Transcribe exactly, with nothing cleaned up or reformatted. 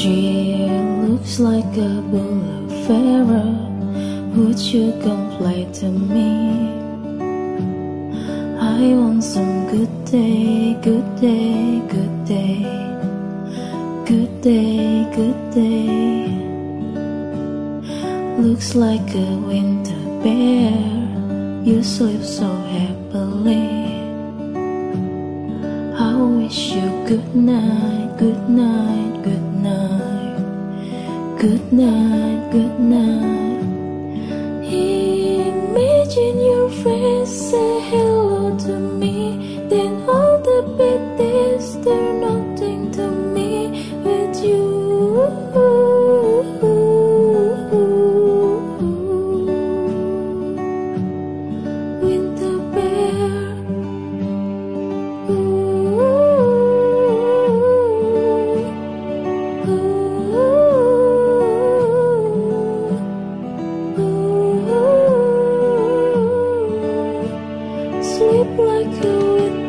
tree looks like a bull of Pharaoh. Would you come play to me? I want some good day, good day, good day, good day, good day. Looks like a winter bear, you sleep so happily. I wish you good night, good night, good night, good night, good night. Imagine your friends say hello to me, then all the bad days they're nothing to me with you. Winter bear, ooh, ooh, ooh. Sleep like a winter